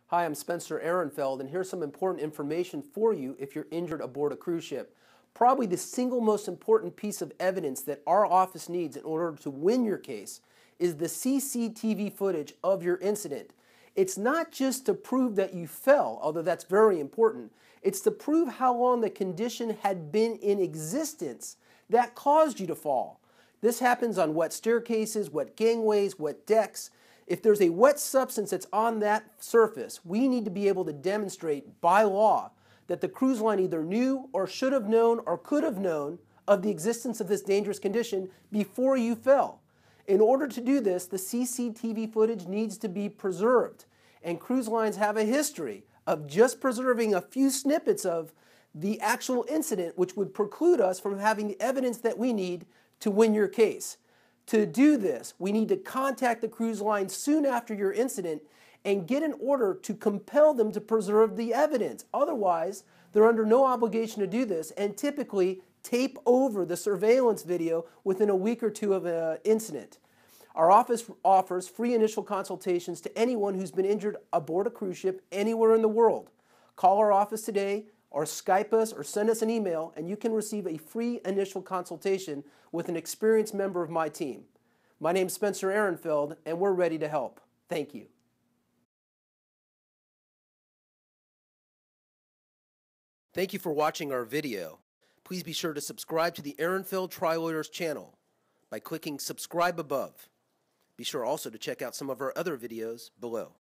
Hi, I'm Spencer Aronfeld, and here's some important information for you if you're injured aboard a cruise ship. Probably the single most important piece of evidence that our office needs in order to win your case is the CCTV footage of your incident. It's not just to prove that you fell, although that's very important. It's to prove how long the condition had been in existence that caused you to fall. This happens on wet staircases, wet gangways, wet decks. If there's a wet substance that's on that surface, we need to be able to demonstrate by law that the cruise line either knew or should have known or could have known of the existence of this dangerous condition before you fell. In order to do this, the CCTV footage needs to be preserved. And cruise lines have a history of just preserving a few snippets of the actual incident, which would preclude us from having the evidence that we need to win your case. To do this, we need to contact the cruise line soon after your incident and get an order to compel them to preserve the evidence. Otherwise, they're under no obligation to do this and typically tape over the surveillance video within a week or two of an incident. Our office offers free initial consultations to anyone who's been injured aboard a cruise ship anywhere in the world. Call our office today or Skype us or send us an email and you can receive a free initial consultation with an experienced member of my team. My name's Spencer Aronfeld and we're ready to help. Thank you. Thank you for watching our video. Please be sure to subscribe to the Aronfeld Tri-Lawyers channel by clicking subscribe above. Be sure also to check out some of our other videos below.